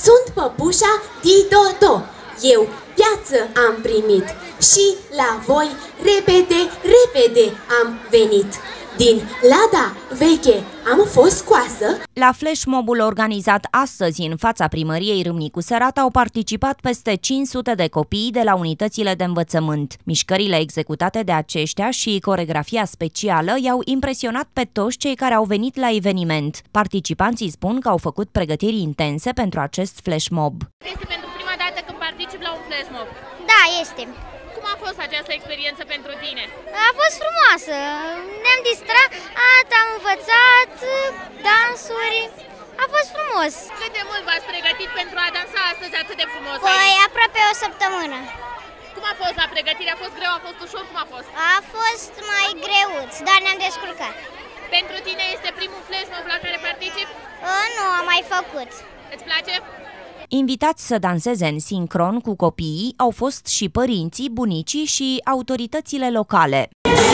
Sunt păpușa Didodo. Eu viață am primit și la voi repede, repede am venit. Din lada veche am fost scoasă. La flash mobul organizat astăzi în fața primăriei Râmnicu Sărat au participat peste 500 de copii de la unitățile de învățământ. Mișcările executate de aceștia și coreografia specială i-au impresionat pe toți cei care au venit la eveniment. Participanții spun că au făcut pregătiri intense pentru acest flash mob. Este pentru prima dată când participi la un flash mob? Da, este. Cum a fost această experiență pentru tine? A fost frumoasă. Ne-am distrat, am învățat dansuri. A fost frumos. Cât de mult v-ați pregătit pentru a dansa astăzi atât de frumos? Păi, aproape o săptămână. Cum a fost la pregătire? A fost greu? A fost ușor? Cum a fost? A fost mai greuț, dar ne-am descurcat. Pentru tine este primul flash mob la care participi? Nu, am mai făcut. Îți place? Invitați să danseze în sincron cu copiii au fost și părinții, bunicii și autoritățile locale.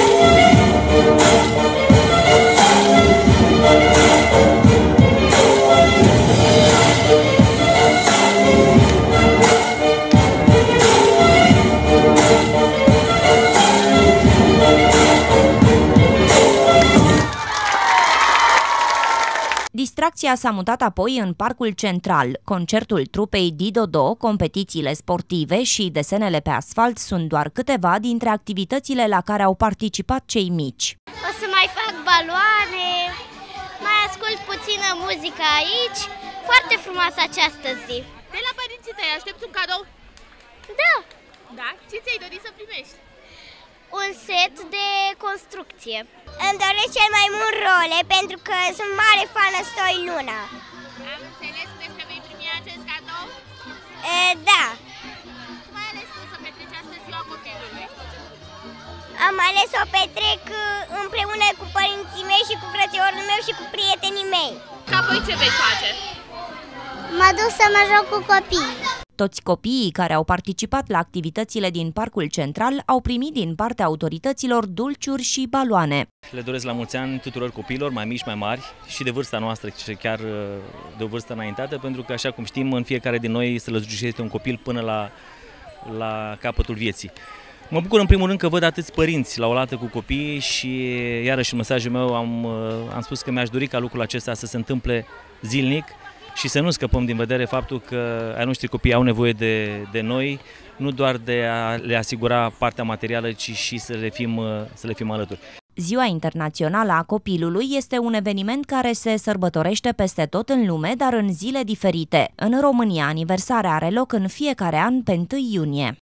Distracția s-a mutat apoi în Parcul Central. Concertul trupei Didodo, competițiile sportive și desenele pe asfalt sunt doar câteva dintre activitățile la care au participat cei mici. O să mai fac baloane, mai ascult puțină muzică aici. Foarte frumoasă această zi. De la părinții tăi aștepți un cadou? Da. Da? Ce ți-ai dorit să primești? Un set de construcție. Îmi doresc cel mai mult role pentru că sunt mare fană Soi Luna. Am înțeles, crezi că vei primi acest cadou? Da. Cum ai ales tu să petreci astăzi ziua copilului? Am ales să o petrec împreună cu părinții mei și cu frățiorul meu și cu prietenii mei. Ca apoi ce vei face? Mă duc să mă joc cu copii. Toți copiii care au participat la activitățile din Parcul Central au primit din partea autorităților dulciuri și baloane. Le doresc la mulți ani tuturor copiilor, mai mici, mai mari și de vârsta noastră, chiar de o vârstă înaintată, pentru că, așa cum știm, în fiecare din noi se lăzucește un copil până la capătul vieții. Mă bucur în primul rând că văd atâți părinți la oaltă cu copiii și, iarăși, în mesajul meu am spus că mi-aș dori ca lucrul acesta să se întâmple zilnic și să nu scăpăm din vedere faptul că ai noștri copii au nevoie de noi, nu doar de a le asigura partea materială, ci și să le fim alături. Ziua Internațională a Copilului este un eveniment care se sărbătorește peste tot în lume, dar în zile diferite. În România, aniversarea are loc în fiecare an pe 1 iunie.